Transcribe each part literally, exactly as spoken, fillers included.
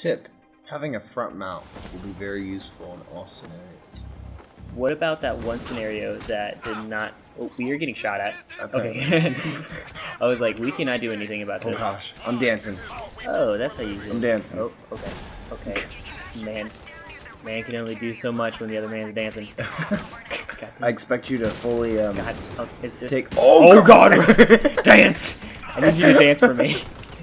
Tip: having a front mount will be very useful in all scenarios. What about that one scenario that did not... Oh, you're getting shot at. Okay. Okay. I was like, we cannot do anything about Oh this. gosh, I'm dancing. Oh, that's how you use it. I'm dancing. Oh, okay. Okay. Man. Man can only do so much when the other man's dancing. I expect you to fully um, God. Oh, it's just... take. Oh, Oh God! Dance! I need you to dance for me.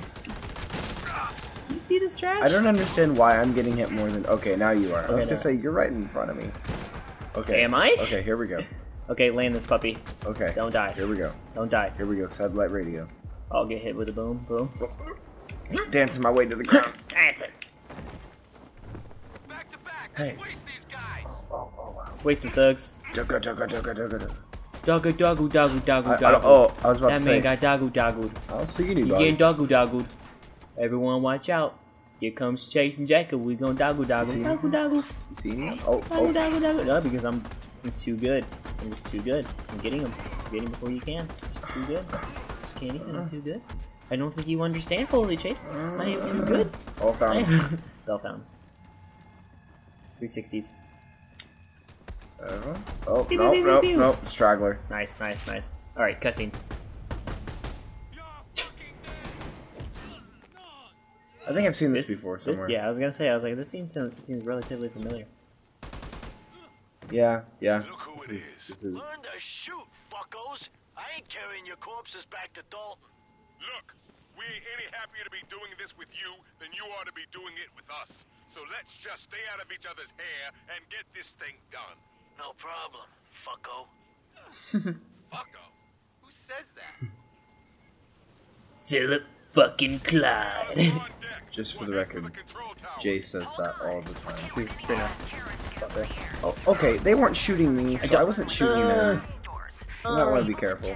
You see this trash? I don't understand why I'm getting hit more than. Okay, now you are. I was Okay, gonna now. say you're right in front of me. Okay. Am I? Okay, here we go. Okay, land this puppy. Okay. Don't die. Here we go. Don't die. Here we go. Satellite radio. I'll get hit with a boom. Boom. Dancing my way to the ground. Dancing. Back to back. Hey. Waste these guys. Oh, oh wow. Wasting thugs. Dugga, dugga, dugga, dugga, dugga. Doggo, doggo, doggo, doggo, I- I doggo. don't- Oh, I was about That to man say. got doggo, doggo. I'll see you, He buddy. getting doggo, doggo. Everyone watch out. Here comes Chase and Jacob. We gonna doggo, doggo. see Doggo, him? doggo. You see me? Oh, Doggo, oh. doggo, doggo. No, because I'm, I'm too good. I'm just too good. I'm getting him. I'm getting him before you can. Just too good. Just can't even. I'm too good. I don't think you understand fully, Chase. I am too good. Oh, I found him. am. Bell found. three sixties. Uh, oh, Pew, no, pew, no, pew, pew. no. Straggler. Nice, nice, nice. Alright, cussing. I think I've seen this, This- before this- somewhere. yeah, I was gonna say, I was like, this seems, seems relatively familiar. Yeah, yeah. Look who This it is, is. this is. Learn to shoot, fuckos. I ain't carrying your corpses back to Dalton. Look, we ain't any happier to be doing this with you than you ought to be doing it with us. So let's just stay out of each other's hair and get this thing done. No problem, fucko. Fucko. Who says that? Philip fucking Clyde. On deck. Just for the We're heading record, the control tower. Jay says that all the time. True, true enough. Fucker. Oh, okay, they weren't shooting me, so I, don't- wasn't shooting them. You might want to be careful.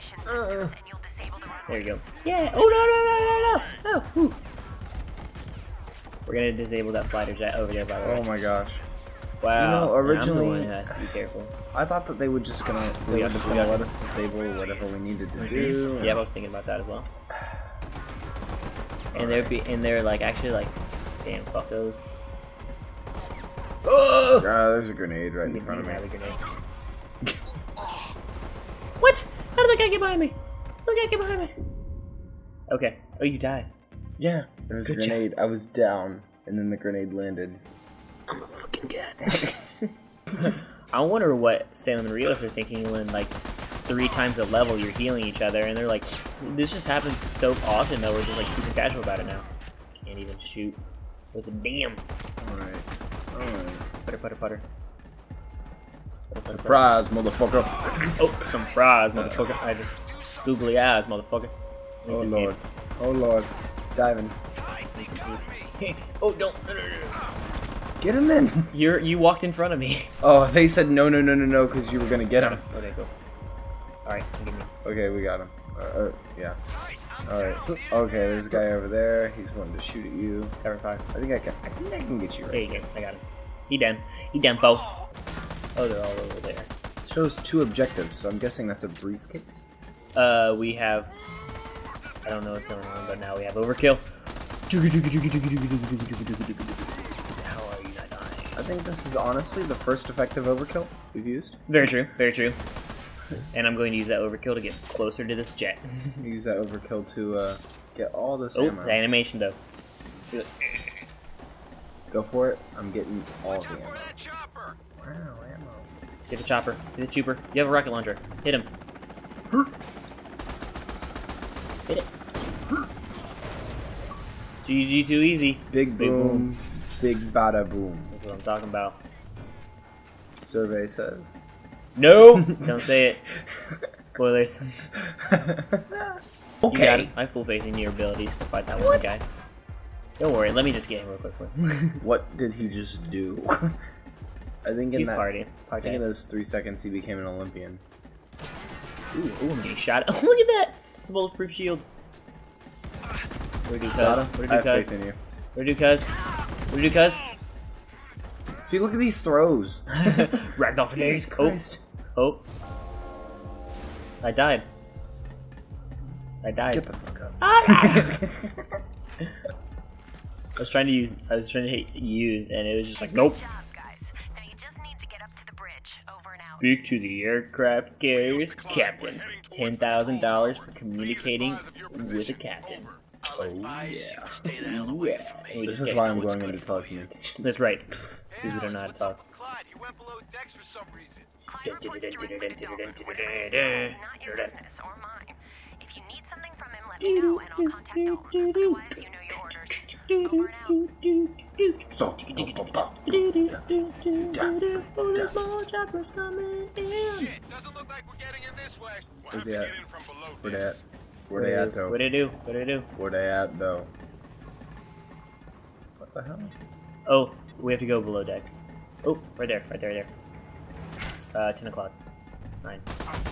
There you go. Yeah. Oh, no, no, no, no, no. Oh, whew. We're gonna disable that fighter jet over there, by the way. Oh my gosh. Wow. You know, I'm the originally- one who has to be careful. I thought that they would just gonna they We were got- just we gonna got- let us disable whatever we needed to do. Yeah, I was thinking about that as well. And they'd be, and they're like, actually like, damn fuckos. Oh! Ah, there's a grenade right in front of me. Have a grenade. What? How did that guy get behind me? How did that guy get behind me? Okay. Oh, you died. Yeah, there was Good a grenade. I was down, and then the grenade landed. I'm a fucking god. I wonder what Salem and Rios are thinking when, like, three times a level you're healing each other, and they're like, this just happens so often that we're just like super casual about it now. Can't even shoot with a damn Alright. Alright. putter putter putter. Putter, putter, Surprise, motherfucker. putter. Oh, some fries, motherfucker. I just googly eyes, motherfucker. Oh It's a lord. Oh lord. Diving. game. Oh, don't. No, no, no, no. Get him in. You're you walked in front of me. Oh, they said no, no, no, no, no, because you were gonna get him. Oh, there you go. All right, give me. Okay, we got him. Uh, uh, yeah. Alright. Okay, there's a guy over there. He's wanting to shoot at you. Cover fire. I think I can. I think I can get you There right. you go. I got him. He done. He done, Bo. Oh, they're all over there. It shows two objectives, so I'm guessing that's a briefcase. Uh, we have. I don't know what's going on, but now we have overkill. How are you not dying? I think this is honestly the first effective overkill we've used. Very true. Very true. And I'm going to use that overkill to get closer to this jet. We use that overkill to uh, get all this Oh, ammo. the animation though. Go for it. I'm getting all Watch the out ammo. for that chopper. Wow, ammo. Get the chopper. Get the chooper. You have a rocket launcher. Hit him. Hit it. G G too easy. Big Big boom, big bada boom. That's what I'm talking about. Survey says. No! Don't say it. Spoilers. You got Okay. it. I have full faith in your abilities to fight that one guy. Don't worry, let me just get him real quickly. What did he just do? I think in He's that. partying. I think in Partying. those three seconds he became an Olympian. Ooh, ooh, I'm getting shot. Oh, look at that! It's a bulletproof shield. What do you do, Got cuz? him. What do I you do, have cuz? faith in you. What do you do, cuz? What do you do, cuz? See, look at these throws. Ragdoll for days. Jesus Oh, Christ. oh. I died. I died. Get the fuck up. Ah! I was trying to use. I was trying to hit use, and it was just like, nope. Good job, guys. Now you just need to get up to the bridge. Over and out. Speak to the aircraft carrier's captain. Ten thousand dollars for communicating with a captain. I'll advise you yeah. to stay the hell away from me. We This just is get why I'm switched. going into telecommunications. That's right. Because we don't know how to talk. Clyde, you went below decks for some reason. Clyde reports directly to Delbert. Whatever he says, not your business or mine. If you need something from him, let me know and I'll contact Delbert. Otherwise, you know your orders. Over and out. So, Shit, doesn't look like we're getting in this way. We'll Where's have he to at? get in from below where they this. at? Where they at though? What do I do? What do I do? Where they at though? What the hell? Oh, we have to go below deck. Oh, right there, right there, right there. Uh, ten o'clock. Nine.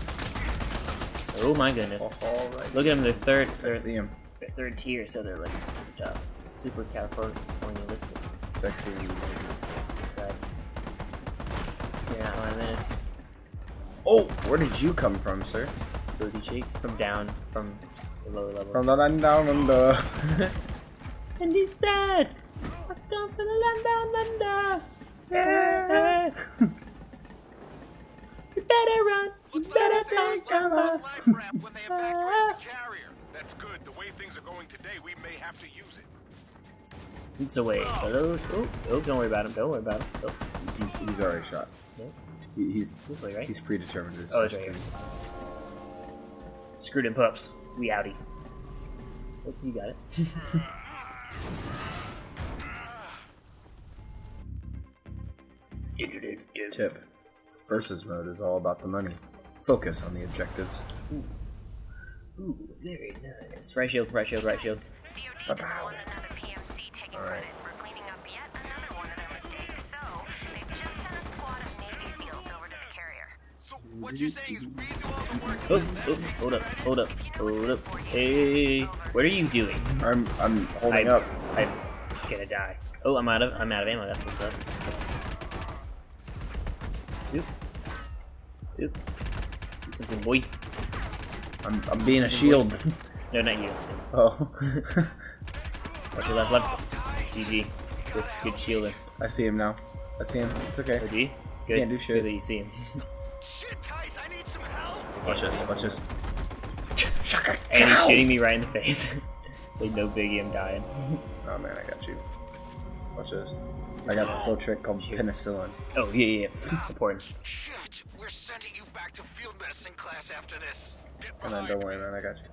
Oh my goodness. All right. Look at them, they're third, I they're, see him. they're third tier, so they're like uh, super Californialistic. Sexy. Right. You're not one of this. Oh, where did you come from, sir? Booty cheeks from down, from the lower level. From the land down under. And he said, I come from the land down under. Yeah. You better run. You Looks better like they take found cover. life raft when they evacuated the carrier. That's good. The way things are going today, we may have to use it. So wait, are those? Oh, oh, don't worry about him. Don't worry about him. Oh, He's he's already shot. no. He, he's This way, right? he's predetermined his Oh, it's right destiny. Screwed in pups. We outie. Oh, you got it. Tip. Versus mode is all about the money. Focus on the objectives. Ooh, very nice. Right shield, right shield, right shield. D O D just won another P M C taking credit for cleaning up yet another one of their mistakes. So they've just sent a squad of Navy SEALs over to the carrier. So what you're saying is we do all the work. Oh, oh, hold up, hold up, hold up. Hey, what are you doing? I'm I'm holding I'm, up. I'm gonna die. Oh, I'm out of I'm out of ammo. That's what's up. Oop. Oop. Do something, boy. I'm I'm being a shield. No, not you. Oh. Left, left, left. G G. Good, good shielding. I see him now. I see him. It's okay. O G. Good. Can't do It's shit. Good that you see him. Shit, Tice, I need some help. Watch this. Watch this. And he's shooting me right in the face. Like no biggie, I'm dying. Oh man, I got you. Watch this. I got this little trick called penicillin. Oh yeah, yeah, yeah. Important. Shit, we're sending you back to field medicine class after this. Get And then behind don't me. worry, man. I got you.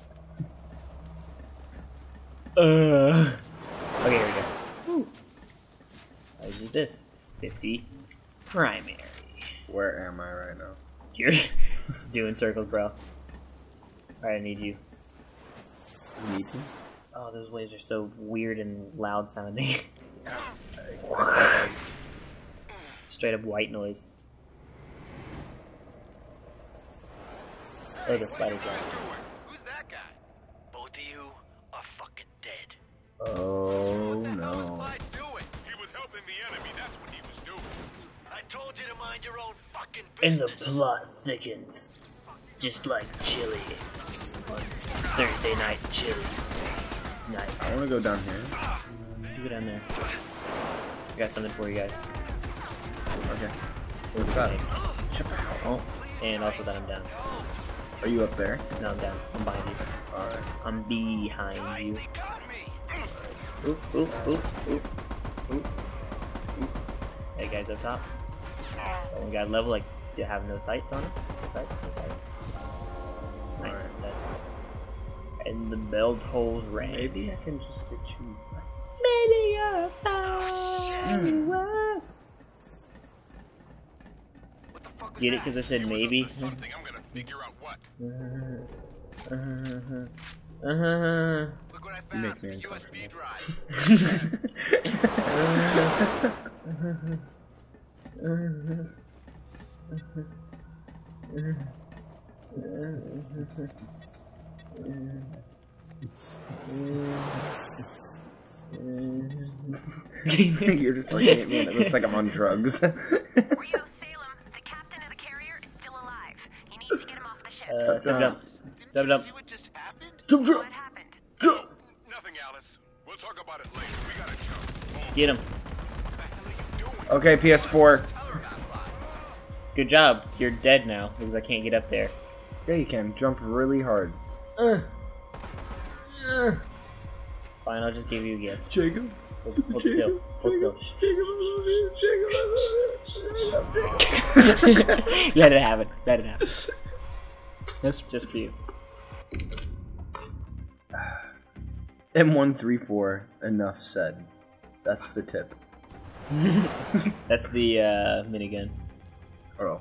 Uh. Okay, here we go. I do this. fifty primary. Where am I right now? You're just doing circles, bro. Alright, I need you. Need me? Oh, those waves are so weird and loud sounding. Straight up white noise. Oh, the fighter guy. Who's that guy? Both of you are fucking dead. Oh What the hell no. was Clyde doing? He was helping the enemy. That's what he was doing. I told you to mind your own fucking And the business. plot thickens. Just like chili. On Thursday night chilies. I Nights. want to go down here. You go down there. I got something for you guys. Okay. What's that? Oh, and also that I'm down. Are you up there? No, I'm down. I'm behind you. Alright. I'm behind Guys, you. they got me. Oop, oop, oop, oop, oop, oop. Hey guys up top. And we got a level like you have no sights on it. No sights, no sights. Nice. Alright. That- And the belt holes ran. Maybe I can just get you. Maybe you're a follower. What the fuck was Get it? that? Because I said He was up maybe. to something. I'm gonna figure out what. Uh-huh. Uh-huh. Look what I You found. make me A U S B You're just looking at me and it looks like I'm on drugs. Rio Salem, the captain of the carrier is still alive. You need to get him off the ship. Uh, step jump. Didn't Step you jump. see what just happened? Jump, What jump, happened? jump. Nothing, Alice. We'll We'll talk about it later. We gotta jump. Just get him. Okay, P S four. Good job. You're dead now because I can't get up there. Yeah, you can jump really hard. Uh. Uh. Fine, I'll just give you a gift. Jacob. Hold, hold still. Hold still. Let it happen. Let it happen. That's just for you. M one thirty-four. Enough said. That's the tip. That's the uh, minigun. Oh.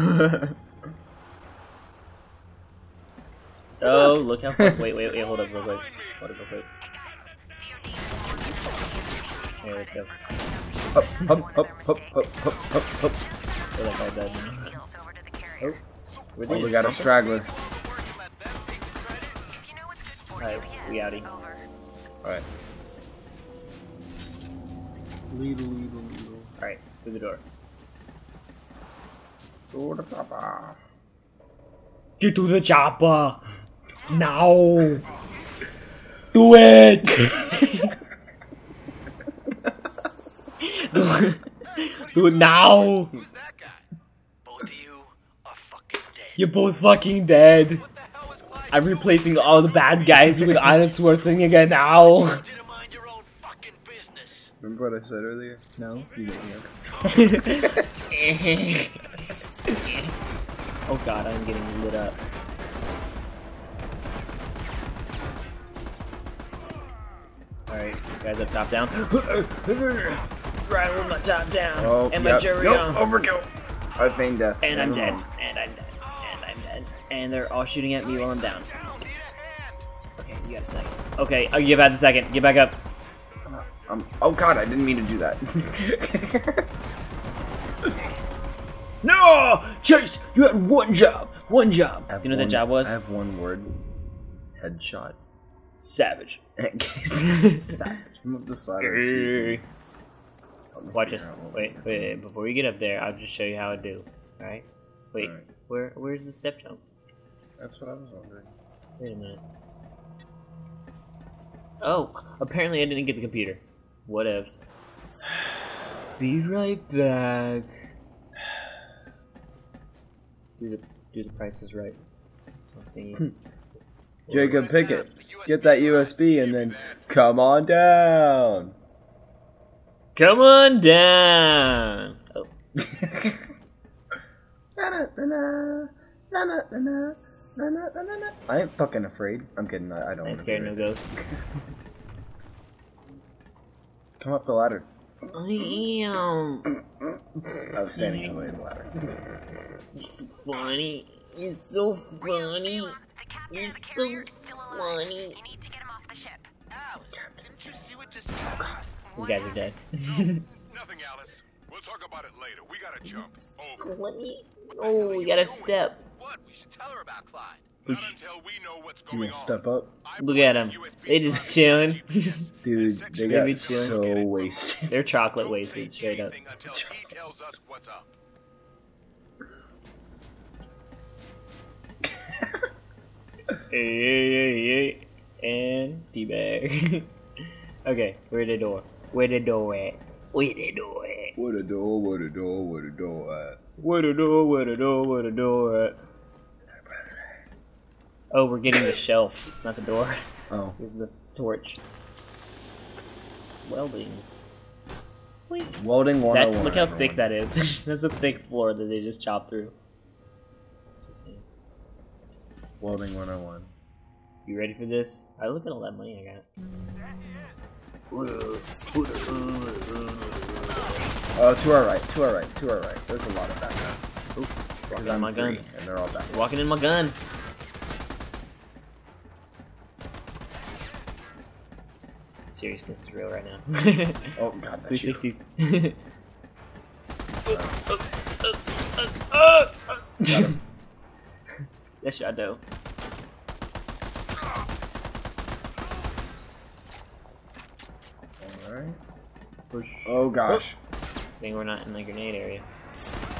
Oh, look how far. Wait, wait, wait, hold up real quick. Hold up real quick. There we go. Up, up, up, up, up, up, up, up. Feel like I died now. Oh, where Oh, they we got a straggler. Alright, we outie. Alright. Alright, through the door. Door to Papa. Get to the chopper! Now! Do it! Do it now! Who's that guy? Both of you are fucking dead. You're both fucking dead. What the hell is Clyde? I'm replacing all the bad guys with Arnold Schwarzenegger now. I need you to mind your own fucking business. Remember what I said earlier? No. You didn't hear. Oh god, I'm getting lit up. Alright, guys up top down. Right with my top down. Oh, and my yep. cherry Nope, on. overkill. I feigned death. And I'm Never dead. mind. And I'm dead. And I'm dead. And they're all shooting at me while I'm down. Okay, you got a second. Okay, I'll give out the second. Get back up. Um, oh god, I didn't mean to do that. No! Chase, you had one job. One job. I have You know what one- that job was? I have one word. Headshot. Savage. Savage. Move the slider. so you can- Watch this. Wait, wait, wait, before we get up there, I'll just show you how I do. Alright? Wait, Alright. where where's the step jump? That's what I was wondering. Wait a minute. Oh, apparently I didn't get the computer. Whatevs. Be right back. Do the do the prices right. Something. Jacob Pickett, get that U S B and then come on down. Come on down. Oh. I ain't fucking afraid. I'm kidding. I, I don't. I ain't wanna scared be no right. ghost. Come up the ladder. I am. I was standing in the way of the ladder. You're so funny. You're so funny. You're so funny. You need to get him off the ship. Alice, didn't you see what just happened? You guys are dead. Nothing, Alice. We'll talk about it later. We gotta jump. Over. Let me. Oh, we got a step. What? We should tell her about Clyde. Not until we know what's You going gonna on. step up? I Look put at the them. U S B They just chilling. Dude, they Maybe got chilling. so wasted. They're chocolate Don't wasted, say straight up. anything until he tells us what's up. Hey, hey, hey, hey. And teabag. Okay, where the door? Where the door at? Where the door at? What a door, what a door, what a door at. Where the door? Where the door? Where the door at? Oh, we're getting the shelf, not the door. Oh. This is the torch. Welding. Welding one oh one. That's look how everyone. thick that is. That's a thick floor that they just chopped through. Just saying. Welding one oh one. You ready for this? I look at all that money I got. Oh, to our right, to our right, to our right. There's a lot of bad guys. Oop, Because walking in I'm my three, gun. and they're all bad. Walking in my gun. Seriousness is real right now. Oh god, three that's you. sixties. Got him. That shot dope. Alright. Oh gosh. I think we're not in the grenade area.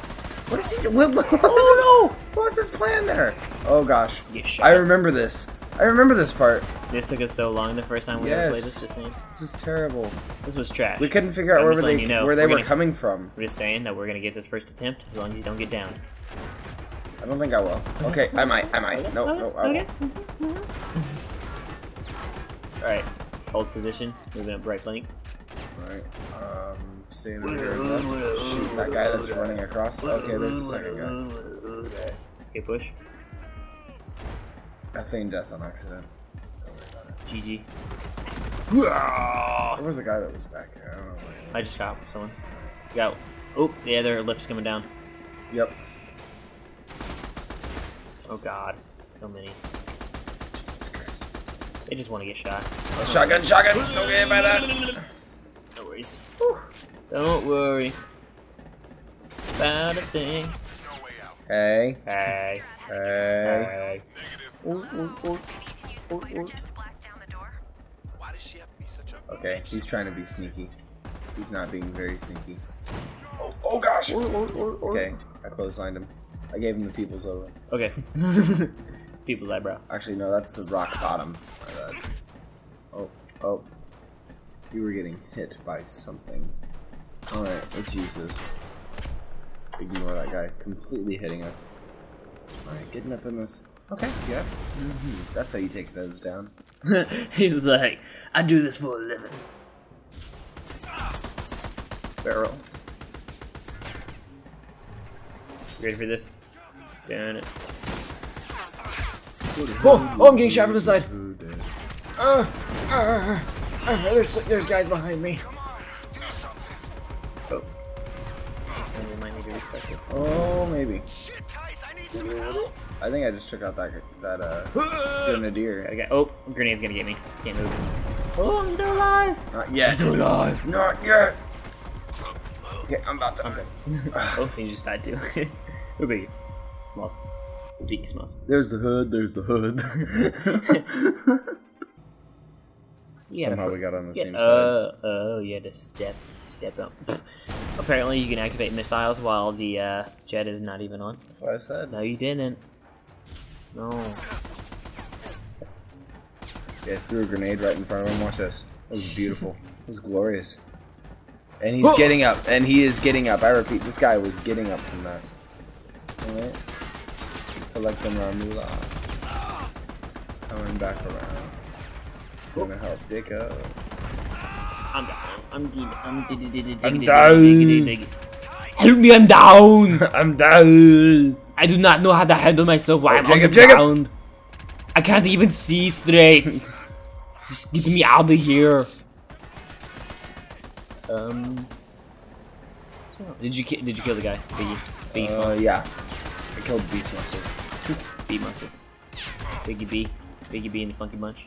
What is he doing? What, what, was his, what was his plan there? Oh gosh. Get shot. I remember this. I remember this part. This took us so long the first time we Yes. ever played this. Just saying. This was terrible. This was trash. We couldn't figure out I'm where just they letting you know, where they we're were gonna- coming from. We're just saying that we're gonna get this first attempt as long as you don't get down. I don't think I will. Okay, I might. I might. No, no, I won't. All right, hold position. Moving up right flank. Alright, um, stay over here. Shoot that guy that's running across. Okay, there's the second guy. Okay, push. I feigned death on accident. Don't worry about it. G G. There was a guy that was back here. I don't know where. I just got someone. Got. Oh, yeah, their lift's coming down. Yep. Oh god, so many. Jesus Christ. They just want to get shot. Oh, shotgun, shotgun! Don't get hit by that! No worries. Don't worry about a thing. No way out. Hey, Hey, hey. hey. Negative. Ooh, ooh, ooh. Can you use your jet to blast down the door? Why does she have to be such a... Okay, he's trying to be sneaky. He's not being very sneaky. Oh, oh gosh! Okay, I clotheslined him. I gave him the people's over. Okay. People's eyebrow. Actually, no, that's the rock bottom. My bad. Oh, oh. You were getting hit by something. Alright, let's use this. Ignore that guy completely hitting us. Alright, getting up in this. Okay, yeah. Mm-hmm. That's how you take those down. He's like, I do this for a living. Barrel. You ready for this? Doing it. Oh, oh, I'm getting shot from the side. Uh, uh, uh, uh, there's there's guys behind me. Oh. We might need to reset this. Oh, maybe. Shit, Tice, I need some help! I think I just took out that that uh grenadier. Okay. Oh, grenade's gonna get me. Can't move. Oh, I'm still alive. Not yet. Still alive. Not yet. Okay, I'm about to. Okay. Oh, he just died too. Who big? Smalls. Big smalls. There's the hood. There's the hood. Yeah. Somehow we got on the Yeah, same uh, side. oh, you had to step, step up. Apparently, you can activate missiles while the uh, jet is not even on. That's what I said. No, you didn't. No. Yeah, threw a grenade right in front of him. Watch this. It was beautiful. It was glorious. And he's getting up. And he is getting up. I repeat, this guy was getting up from that. Alright. Collecting our moolah. Coming back around. Gonna help Dick up. I'm down. I'm dead. I'm dead. I'm down. Help me! I'm down. I'm down. I do not know how to handle myself while Oh, I'm Jacob, on the Jacob. ground. I can't even see straight. Just get me out of here. Um. So, did you ki did you kill the guy? Biggie. Biggie Uh, Smalls. yeah. I killed Beastmaster. B monsters. Biggie B. Biggie B and the Funky Bunch.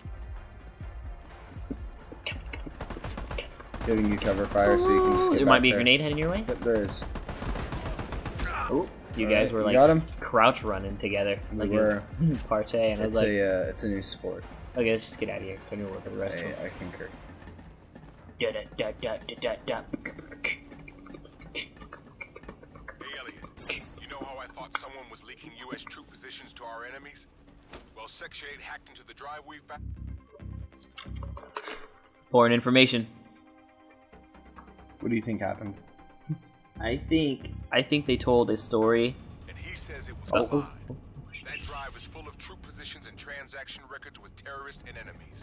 Giving you cover fire so you can just get There back might be a there. grenade heading your way. Yep, there is. Oh, you Alright, guys were you like got him? crouch running together. We Like were. it was partay, and I was It's like, a uh, it's a new sport. okay, let's just get out of here. Don't work for the rest I, of it. I concur. Da, da, da, da, da, da. Hey, Elliot. You know how I thought someone was leaking U S troop positions to our enemies? Well, Section eight hacked into the drive we found. Foreign information. What do you think happened? I think I think they told a story. And he says it was Oh, a lie. oh, oh. That drive is full of troop positions and transaction records with terrorists and enemies.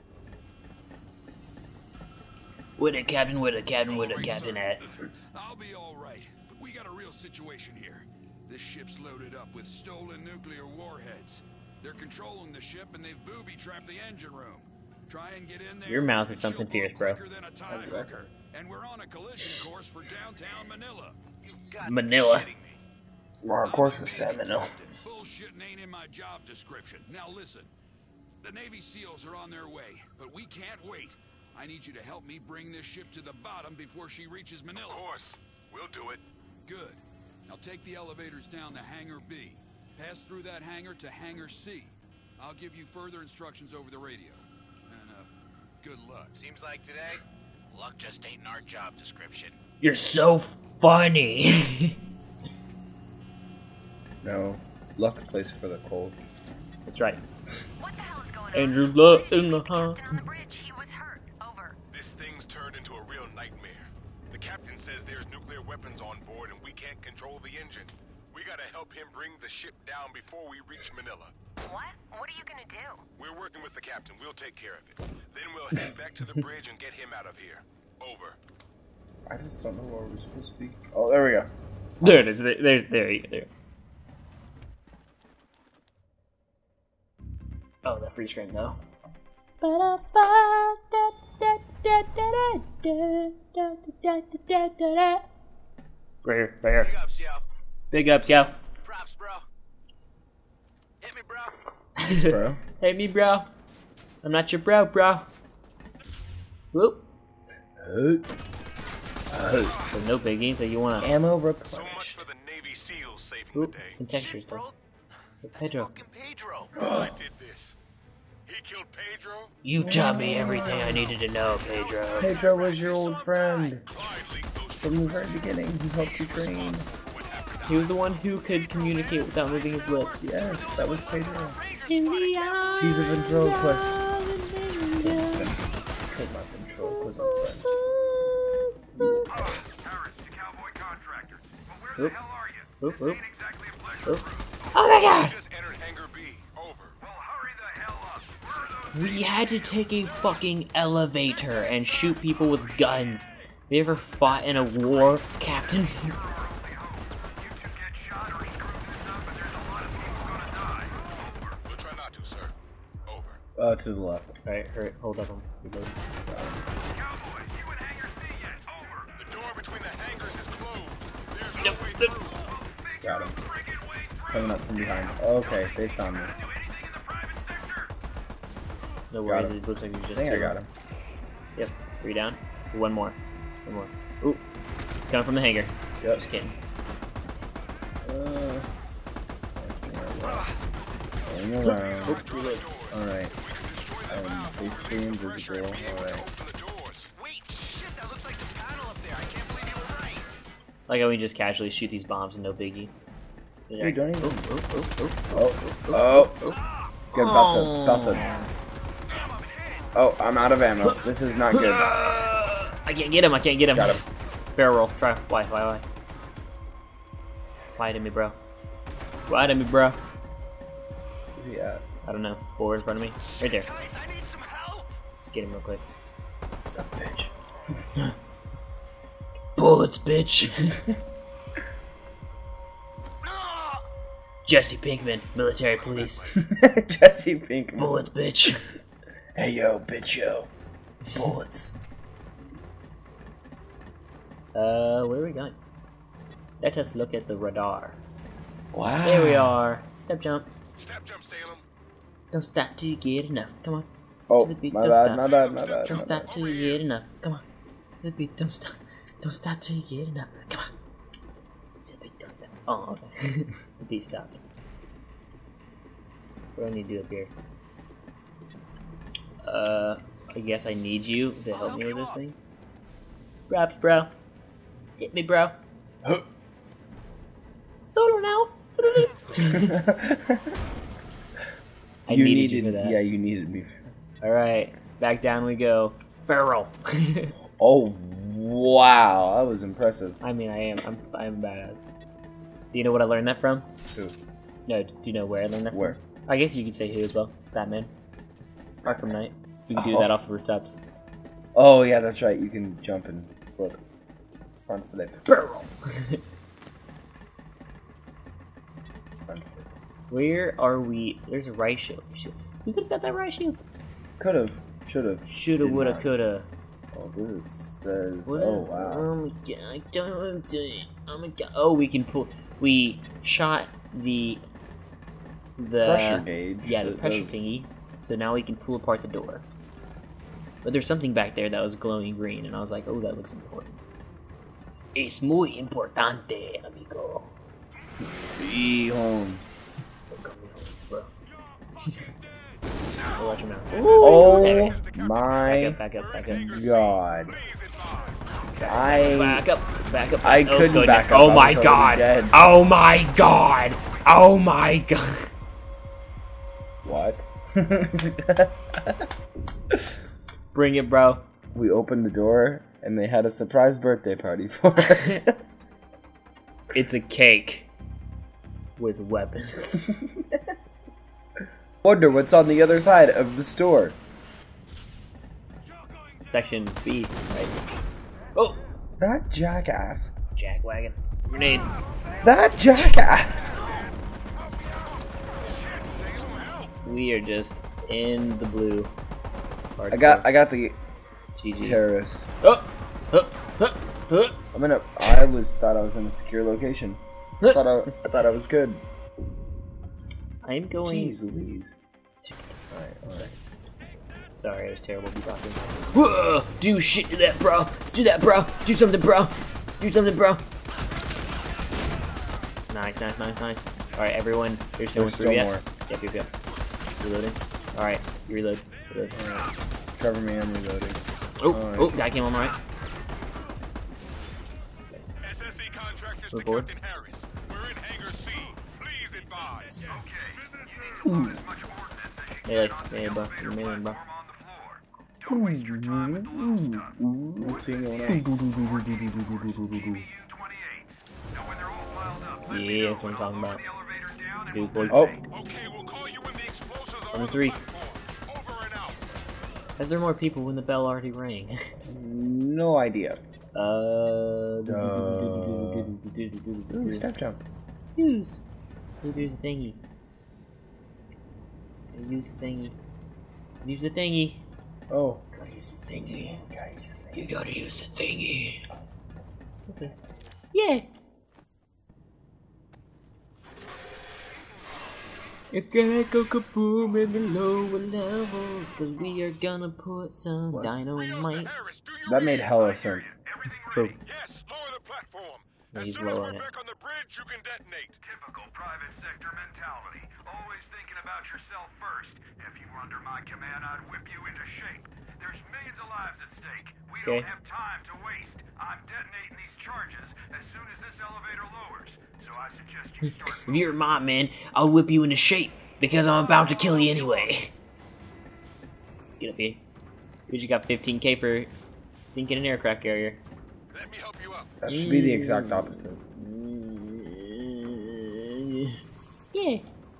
Where the captain? Where the captain? Where the captain at? I'll be all right, but we got a real situation here. This ship's loaded up with stolen nuclear warheads. They're controlling the ship and they've booby-trapped the engine room. Try and get in there. Your mouth is and something she'll blow fierce, bro. quicker than a tie hooker. And we're on a collision course for downtown Manila. Manila. Well, of course we're Seminole. Bullshitting ain't in my job description. Now listen, the Navy SEALs are on their way, but we can't wait. I need you to help me bring this ship to the bottom before she reaches Manila. Of course. We'll do it. Good. Now take the elevators down to Hangar B. Pass through that hangar to Hangar C. I'll give you further instructions over the radio. And, uh, good luck. Seems like today, luck just ain't in our job description. You're so funny. No. Luck plays for the Colts. That's right. What the hell is going Andrew Luck in the house. On the bridge, he was hurt. Over. This thing's turned into a real nightmare. The captain says there's nuclear weapons on board and we can't control the engine. We gotta help him bring the ship down before we reach Manila. What? What are you gonna do? We're working with the captain. We'll take care of it. Then we'll head back to the bridge and get him out of here. Over. I just don't know where we're supposed to be. Oh, there we go. There it is. There, there's there, you- there. Oh, that freeze frame though. Right here, right here. Big ups, yo. Big ups, yo. Props, bro. Hit me, bro. Thanks, bro. Hey, me, bro. I'm not your bro, bro. Whoop. Hoot. So no biggie. So you wanna Ammo So much replenished. for the Navy SEALs saving whoop the day. and textures Shit, though. bro. It's That's Pedro. fucking Pedro. I did this. He killed Pedro. You taught me everything I needed to know, Pedro. Pedro was your old friend Clive leaked those from the very beginning. He helped you train. He was the one who could communicate without moving his lips. Yes, that was Pedro. In the eyes He's a ventriloquist. of an angel. Killed my ventriloquism friend. Oop. Oop, oop. Oop. Oh my god! just entered Hangar B. Over. We had to take a fucking elevator and shoot people with guns. Have you ever fought in a war, Captain? We'll try not to, sir. Over. Uh, to the left. Alright, hurry, hold up. I'm reloading. The door between the hangars is closed. There's no way through. Got him. Coming up from behind. Okay, they found me. No Got worries, him. it looks like you I just think I two. got him. Yep, three down. One more. One more. Ooh. Coming from the hangar. Yep. Just kidding. Uh, going around. Oop, reload. Alright. Um, basically invisible. Alright. Open the doors. Wait, shit, that looks like the panel up there. I can't believe you were right. Like how we just casually shoot these bombs and no biggie. Dude, don't even. Oop, oop, oop, oop. Oh, oh, oh. Good, about to, about to. Oh, I'm out of ammo. This is not good. I can't get him, I can't get him. Got him. Barrel roll. Try. Why, why, why? Why to me, bro? Why to me, bro? Where's he at? I don't know. Four in front of me. Right there. Guys, I need some help. Let's get him real quick. What's up, bitch? Bullets, bitch. No! Jesse Pinkman, military police. Jesse Pinkman. Bullets, bitch. Hey, yo, bitch, yo. Bullets. Uh, where are we going? Let us look at the radar. Wow. There we are. Step jump. Step jump, Salem. Don't stop till you get enough. Come on. Oh, The beat, my don't bad, stop. my bad, my bad. Don't my stop bad. till you get enough. Come on. The beat, don't stop. Don't stop till you get enough. Come on. The beat, don't stop. Oh, okay. The beat stopped. What do I need to do up here? Uh, I guess I need you to help me with this thing. Raps, bro. Hit me, bro. Solo now. I you needed, needed, you for that. yeah, you needed me. All right, back down we go. Barrel. Oh, wow, that was impressive. I mean, I am. I'm. I'm badass. Do you know what I learned that from? Who? No. Do you know where I learned that Where? from? I guess you could say who as well. Batman. Arkham Knight. You can do Oh. that off the rooftops. Oh, yeah, that's right. You can jump and flip. Front flip. Barrel. Front flip. Where are we? There's a rice shoe. We could have got that rice shoe. Could have. Should have. Shoulda, Did woulda, not. coulda. Oh, this says. What? Oh, wow. Oh my god! I don't do it. Oh my god! Oh, we can pull. We shot the the Pressure gauge. Yeah, the that pressure does- thingy. So now we can pull apart the door. But there's something back there that was glowing green, and I was like, "Oh, that looks important." Es muy importante, amigo. See, Holmes. Come here, bro. Oh, watch your mouth. Oh, Okay. my Back up, back up, back up. God. Back I. up, back up. I oh, couldn't goodness. back up. Oh I my was already god. dead. Oh my god. Oh my god. What? Bring it, bro. We opened the door and they had a surprise birthday party for us. It's a cake with weapons. Wonder what's on the other side of the store. Section B, right? Oh! That jackass. Jackwagon. Grenade. That jackass. We are just in the blue. I got I got the G G. terrorist. Oh! Oh! Oh! Oh! I'm in a I was thought I was in a secure location. I thought I, I thought I was good. I'm going. Jeez Louise. Alright, alright. Sorry, I was terrible beatboxing. Whoa! Do shit to that, bro! Do that, bro! Do something, bro! Do something, bro! Nice, nice, nice, nice. Alright, everyone, there's no one There's through still yet. more. Yep, yep, yep. Reloading. Alright, you reload. reload. Alright. Cover me, I'm reloading. Oh, Alright. oh, guy came on the right. S S E contractors Move to forward. Captain Harris. We're in Hangar C. Please advise. Melee, melee, bro. You're melee, bro. Let's see going on. Yeah, that's what I'm talking about. Dude, boy. Oh, Okay, we'll call you when the explosives are On on the three. platform. Over and out. Is there more people when the bell already rang? no idea. uh. Ooh, step jump. Use. Use the thingy. Use the thingy. Use the thingy. Oh. Gotta use the thingy. You gotta use the thingy. Okay. Yeah. It's gonna go kaboom in the lower levels, cause we are gonna put some What? dynamite. Harris, do you That read? made hella sense. True. Yes, lower the platform. Yeah, As he's soon as lowering we're it. back on the bridge, you can detonate. Typical private sector mentality. Always thinking about yourself first. If you were under my command, I'd whip you into shape. There's millions of lives at stake. We Okay. don't have time to waste. I'm detonating these charges as soon as this elevator lowers. So I suggest you start If you're my man, I'll whip you into shape, because I'm about to kill you anyway. Get up here. We just got fifteen K for sinking an aircraft carrier. Let me help you up. That should be the exact opposite. Yeah.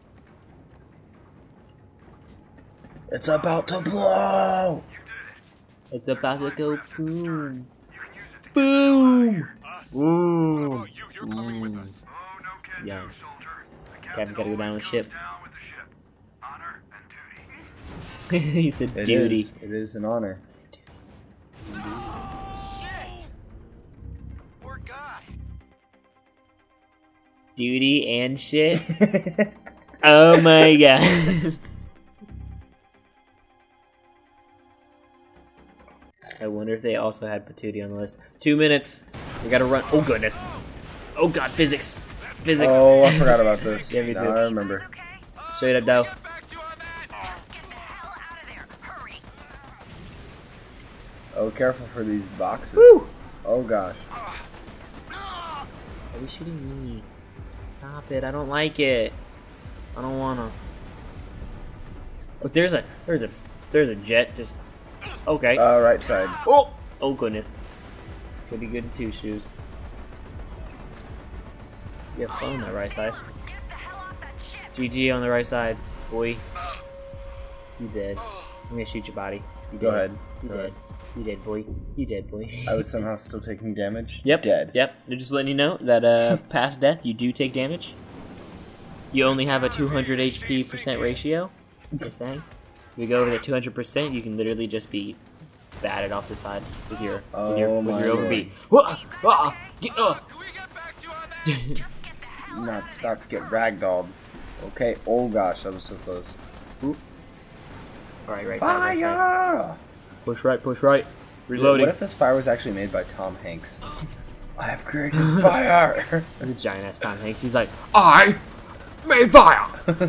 It's about to blow! It's about to go boom. Boom! Us. Boom. Oh, you, you're coming with us. Oh, no can Yeah. do, soldier. The Captain's gotta go down with always ship. comes down with the ship. Honor and duty. He said It duty. is. It is an honor. Shit! Poor guy. Duty and shit. Oh my god. I wonder if they also had Patootie on the list. Two minutes. We gotta run. Oh goodness. Oh god, physics. Physics. Oh, I forgot about this. Yeah, me Now too. I remember. Okay? Straight up, though. Get back to you on that. Just get the hell out of there. Hurry. Oh, careful for these boxes. Woo! Oh gosh. Are you shooting me? Stop it. I don't like it. I don't wanna. Look, there's a there's a there's a jet just okay. Uh, right side. Oh! Oh goodness. Could be good in two shoes. You have fun on the right side. Get the hell off that ship. G G on the right side, boy. You dead. I'm gonna shoot your body. You Go dead. ahead. You Go dead. ahead. You dead, boy. You dead, boy. I was somehow still taking damage. Yep. Dead. Yep. They're just letting you know that uh, past death, you do take damage. You only have a two hundred H P percent ratio. Just saying. If you go over the two hundred percent, you can literally just be batted off the side with your with your, Oh with my your lord. overbeat. Whoa! Ah! Get uh. Can we get back to you on that? Just get the hell Not, not to get ragdolled. Okay. Oh gosh, that was so close. All right, right side, right side. Fire! Push right, push right. Reloading. What if this fire was actually made by Tom Hanks? I have created fire! That's a giant ass Tom Hanks. He's like, I made fire.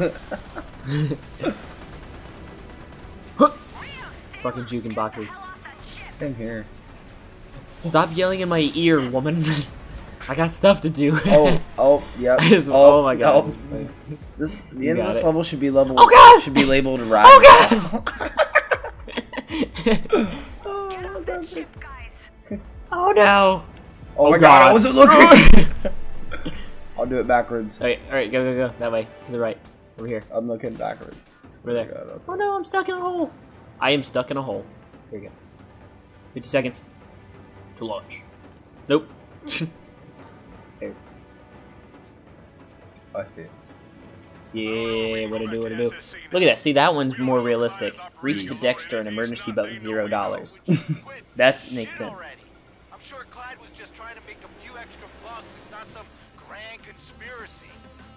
Fucking juking boxes. Same here. Stop yelling in my ear, woman. I got stuff to do. Oh, oh, yep. I just- oh, oh my god. oh. This the You end of got this it. level should be level. Oh, God! Should be labeled ride. Oh, God! Get off that ship, guys. Oh no. Oh my Oh, god! I God. wasn't looking. I'll do it backwards. Okay, alright, go, go, go. That way. To the right. Over here. I'm looking backwards. Over there. God, okay. Oh no, I'm stuck in a hole. I am stuck in a hole. Here we go. fifty seconds. To launch. Nope. Stairs. I see it. Yeah, what to do, what to do. Look at that. See, that one's more realistic. Reach the Dexter in emergency boat, zero dollars. That makes sense. I'm sure Clyde was just trying to make a few extra bucks. It's not some grand conspiracy.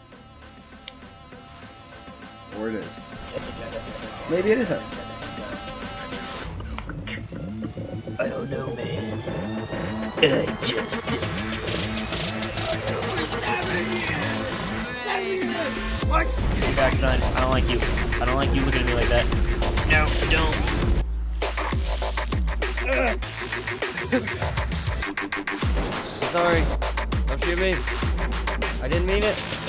Or it is. Maybe it isn't. I don't know, man. I just... What? Get back, son. I don't like you. I don't like you looking at me like that. No, don't. Sorry. Don't shoot me. I didn't mean it.